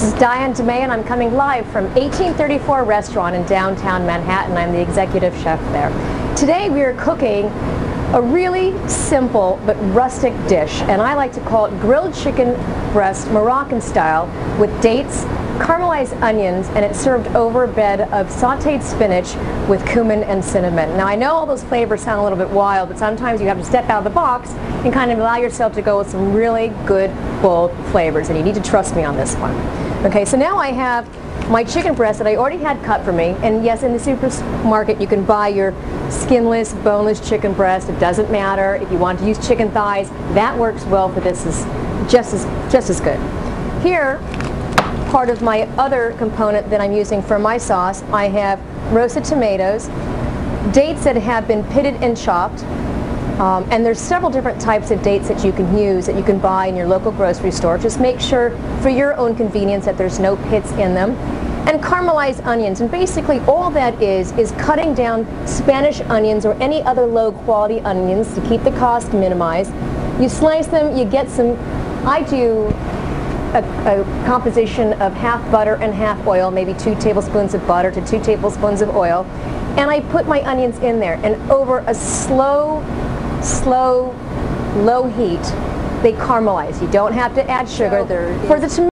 is Diane DeMay, and I'm coming live from 1834 Restaurant in downtown Manhattan. I'm the executive chef there. Today we are cooking a really simple but rustic dish, and I like to call it grilled chicken breast Moroccan style with dates, caramelized onions, and it's served over a bed of sauteed spinach with cumin and cinnamon. Now I know all those flavors sound a little bit wild, but sometimes you have to step out of the box and kind of allow yourself to go with some really good, bold flavors, and you need to trust me on this one. Okay, so now I have my chicken breast that I already had cut for me, and yes, in the supermarket you can buy your skinless, boneless chicken breast. It doesn't matter. If you want to use chicken thighs, that works well for this, is just as good. Here, part of my other component that I'm using for my sauce, I have roasted tomatoes, dates that have been pitted and chopped, and there's several different types of dates that you can use that you can buy in your local grocery store. Just make sure for your own convenience that there's no pits in them. And caramelized onions, and basically all that is cutting down Spanish onions or any other low quality onions to keep the cost minimized. You slice them, you get some, I do a composition of half butter and half oil, maybe 2 tablespoons of butter to 2 tablespoons of oil, and I put my onions in there, and over a slow, low heat, they caramelize. You don't have to add sugar. For the